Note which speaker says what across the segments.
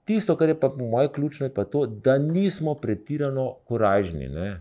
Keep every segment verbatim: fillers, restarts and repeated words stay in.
Speaker 1: Tisto, kar je pa po moje ključno, je pa to, da nismo pretirano korajžni, ne.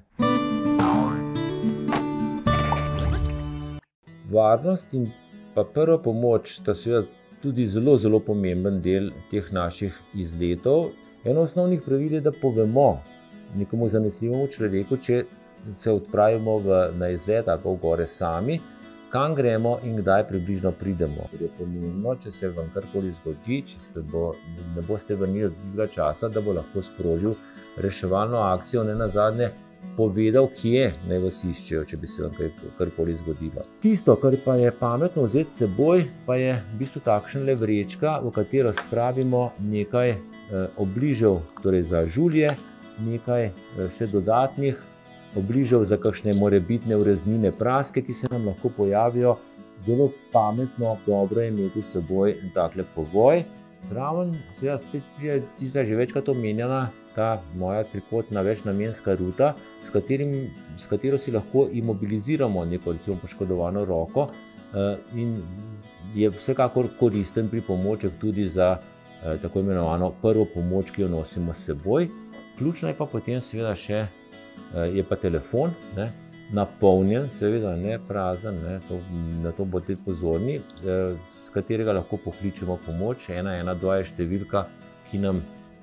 Speaker 1: Varnost in pa prva pomoč sta seveda tudi zelo, zelo pomemben del teh naših izletov. Eno osnovnih pravil je, da povemo nekomu zanesljivemu človeku, če se odpravimo v, na izlet ali pa v gore sami, kam gremo in kdaj približno pridemo. Ker je pomembno, če se vam karkoli zgodi, če se bo, ne boste vrnili od tistega časa, da bo lahko sprožil reševalno akcijo, nenazadnje povedal, kje naj vas iščejo, če bi se vam karkoli zgodilo. Tisto, kar pa je pametno vzeti s seboj, pa je v bistvu takšnele vrečka, v katero spravimo nekaj obližev, torej za žulje, nekaj še dodatnih obližev za kakšne morebitne ureznine, praske, ki se nam lahko pojavijo. Zelo pametno, dobro je imeti s seboj takle povoj. Zraven seveda spet pride tista že večkrat omenjena, ta moja trikotna večnamenska ruta, s, katerim, s katero si lahko imobiliziramo neko recimo poškodovano roko in je vsekakor koristen pripomoček tudi za tako imenovano prvo pomoč, ki jo nosimo s seboj. Ključno je pa potem seveda še, je pa telefon, ne, napolnjen, seveda ne prazen, ne, to, na to bodite pozorni, s katerega lahko pokličemo pomoč. ena ena dva je številka, ki nam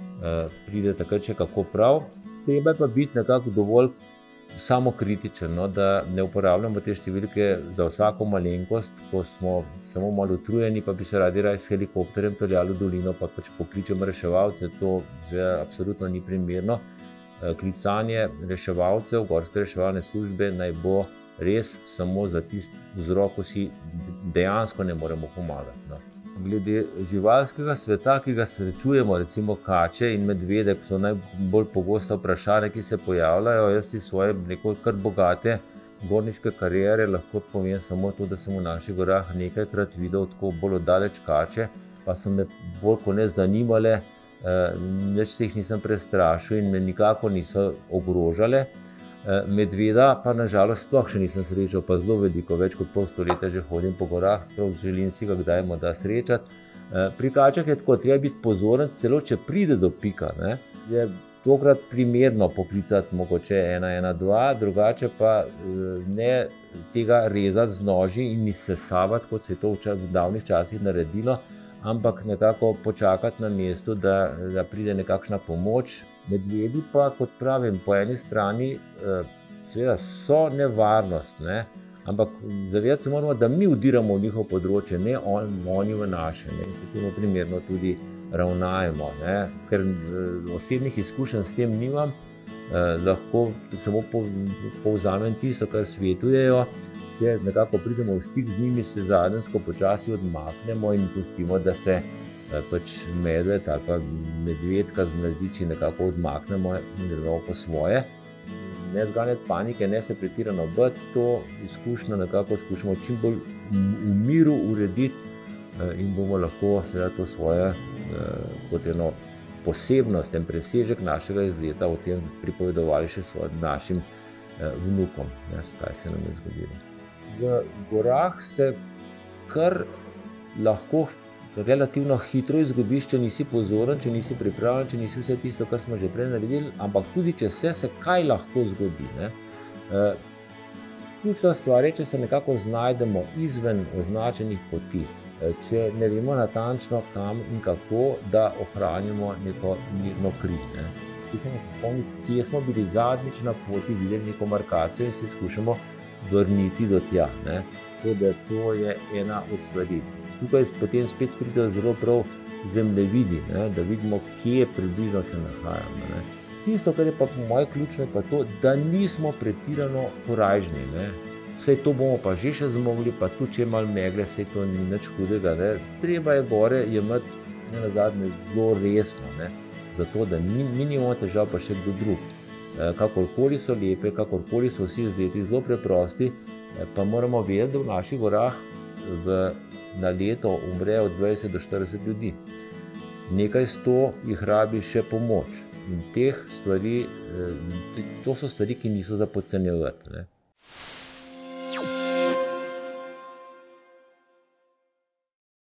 Speaker 1: pride takrat še kako prav. Treba je pa biti nekako dovolj samokritičen, no, da ne uporabljamo te številke za vsako malenkost, ko smo samo malo utrujeni, pa bi se radi raje s helikopterjem peljali v dolino, pa pač pokličemo reševalce. To zveda absolutno ni primerno. Klicanje reševalcev, gorske reševalne službe naj bo res samo za tisti vzrok, ko si dejansko ne moremo pomagati, no. Glede živalskega sveta, ki ga srečujemo, recimo kače in medvede, ki so najbolj pogosta vprašanja, ki se pojavljajo. Jaz iz svoje neko kar bogate gorniške kariere lahko povem samo to, da sem v naših gorah nekajkrat videl tako bolj oddaleč kače, pa so me bolj kot ne zanimale, nič se jih nisem prestrašil in me nikakor niso ogrožale. Medveda pa na žalost sploh še nisem srečal, pa zelo veliko, več kot pol stoletja že hodim po gorah, prav želim si ga kdaj morda srečati. Pri kačah je tako, treba biti pozoren, celo če pride do pika, ne, je tokrat primerno poklicati mogoče ena ena dva, drugače pa ne tega rezati z noži in izsesavati, kot se je to v davnih časih naredilo, ampak nekako počakati na mestu, da, da pride nekakšna pomoč. Medvedi pa, kot pravim, po eni strani seveda so nevarnost, ne? Ampak zavedati se moramo, da mi vdiramo v njihovo področje, ne on, oni v naše, ne? In se temu primerno tudi ravnajmo, ne? Ker osebnih izkušenj s tem nimam, lahko samo povzamem tisto, kar svetujejo. Če nekako pridemo v stik z njimi, se zadensko počasi odmaknemo in pustimo, da se pač medved ali pa medvedka z mladiči nekako odmaknemo in gremo po svoje. Ne zganjati panike, ne se pretirano bati, to izkušnjo nekako skušamo čim bolj v miru urediti in bomo lahko seveda to svoje kot eno posebnost, en presežek našega izleta o tem pripovedovali še svojim našim vnukom, ne, kaj se nam je zgodilo. V gorah se kar lahko relativno hitro izgubiš, če nisi pozoren, če nisi pripravljen, če nisi vse tisto, kar smo že prej naredili, ampak tudi če se, se kaj lahko zgodi, ne. Ključna stvar je, če se nekako znajdemo izven označenih poti, če ne vemo natančno kam in kako, da ohranimo neko mirno kri, ne. Skušamo se spomniti, kje smo bili zadnjič na poti, videli neko markacijo in se skušamo vrniti do tja, ne. Tako da to je ena od stvari. Tukaj potem spet pridejo zelo prav zemljevidi, ne, da vidimo, kje približno se nahajamo, ne. Tisto, kar je pa po moje ključno, je pa to, da nismo pretirano korajžni, ne. Saj to bomo pa že še zmogli, pa tudi če je malo megle, saj to ni nič hudega, ne. Treba je gore jemati nenazadnje zelo resno, ne, zato da mi, mi nimamo težav, pa še kdo drug. Kakorkoli so lepe, kakorkoli so vsi izleti zelo preprosti, pa moramo vedeti, da v naših gorah v na leto umre od dvajset do štirideset ljudi. Nekaj sto jih rabi še pomoč. In teh stvari, to so stvari, ki niso za podcenjevati, ne.